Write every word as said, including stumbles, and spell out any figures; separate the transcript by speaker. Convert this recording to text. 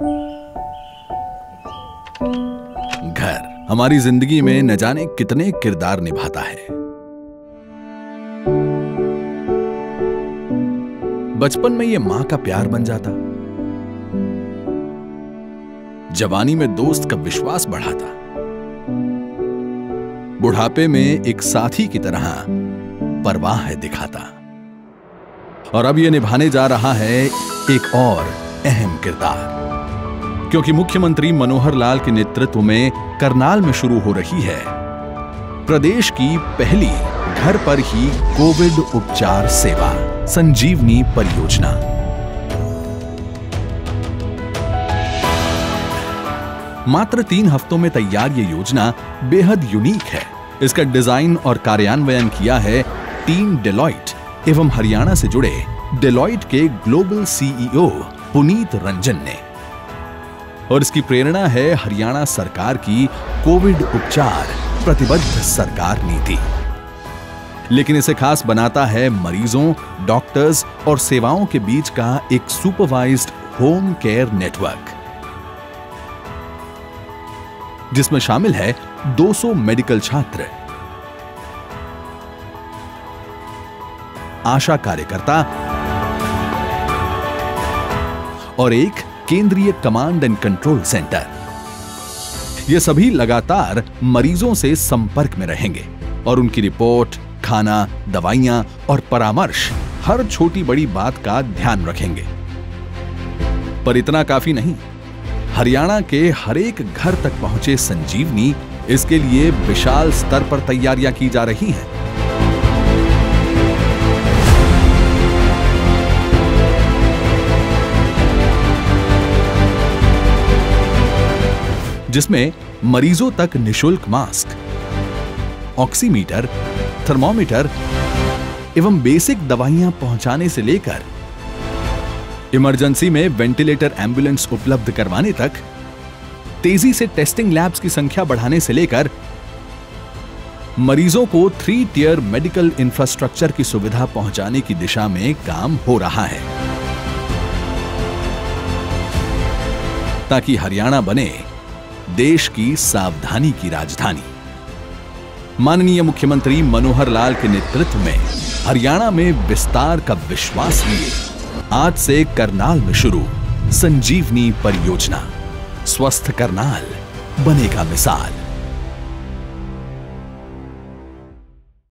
Speaker 1: घर हमारी जिंदगी में न जाने कितने किरदार निभाता है। बचपन में ये मां का प्यार बन जाता, जवानी में दोस्त का विश्वास बढ़ाता, बुढ़ापे में एक साथी की तरह परवाह है दिखाता, और अब ये निभाने जा रहा है एक और अहम किरदार, क्योंकि मुख्यमंत्री मनोहर लाल के नेतृत्व में करनाल में शुरू हो रही है प्रदेश की पहली घर पर ही कोविड उपचार सेवा संजीवनी परियोजना। मात्र तीन हफ्तों में तैयार ये योजना बेहद यूनिक है। इसका डिजाइन और कार्यान्वयन किया है टीम डेलॉइट एवं हरियाणा से जुड़े डेलॉइट के ग्लोबल सीईओ पुनीत रंजन ने, और इसकी प्रेरणा है हरियाणा सरकार की कोविड उपचार प्रतिबद्ध सरकार नीति। लेकिन इसे खास बनाता है मरीजों, डॉक्टर्स और सेवाओं के बीच का एक सुपरवाइज्ड होम केयर नेटवर्क, जिसमें शामिल है दो सौ मेडिकल छात्र, आशा कार्यकर्ता और एक केंद्रीय कमांड एंड कंट्रोल सेंटर। ये सभी लगातार मरीजों से संपर्क में रहेंगे और उनकी रिपोर्ट, खाना, दवाइयां और परामर्श हर छोटी बड़ी बात का ध्यान रखेंगे। पर इतना काफी नहीं, हरियाणा के हर एक घर तक पहुंचे संजीवनी, इसके लिए विशाल स्तर पर तैयारियां की जा रही हैं। जिसमें मरीजों तक निशुल्क मास्क, ऑक्सीमीटर, थर्मोमीटर एवं बेसिक दवाइयां पहुंचाने से लेकर इमरजेंसी में वेंटिलेटर एम्बुलेंस उपलब्ध करवाने तक, तेजी से टेस्टिंग लैब्स की संख्या बढ़ाने से लेकर मरीजों को थ्री टियर मेडिकल इंफ्रास्ट्रक्चर की सुविधा पहुंचाने की दिशा में काम हो रहा है, ताकि हरियाणा बने देश की सावधानी की राजधानी। माननीय मुख्यमंत्री मनोहर लाल के नेतृत्व में हरियाणा में विस्तार का विश्वास लिए आज से करनाल में शुरू संजीवनी परियोजना। स्वस्थ करनाल बनेगा मिसाल।